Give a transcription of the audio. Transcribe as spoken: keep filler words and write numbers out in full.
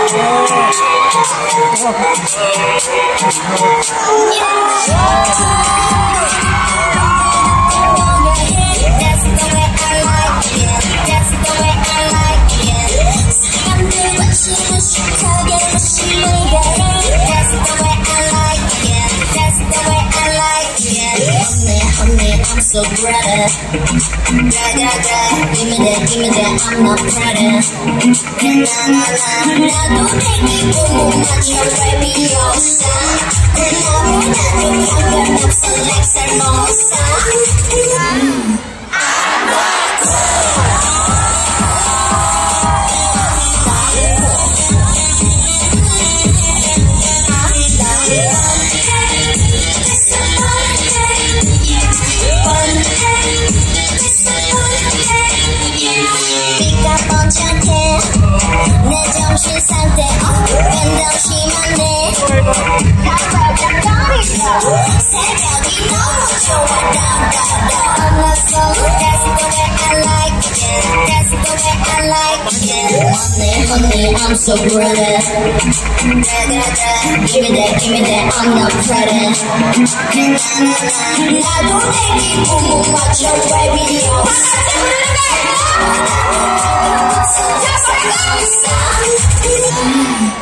I'm so brother, da da da. Give me that, give me that. I'm not brother. Na na na na. 나도 내게 보고 맞춰 레비오사. 나보다도 상관없어 like 살모사. 내 정신 상태 변동심하네 깜빡깜빡거리죠 새벽이 너무 좋아 I'm not so that's the way I like it that's the way I like it honey honey I'm so brother da da da give me that give me that I'm not brother 나나나 나도 내게 보고 맞춰 radio stop.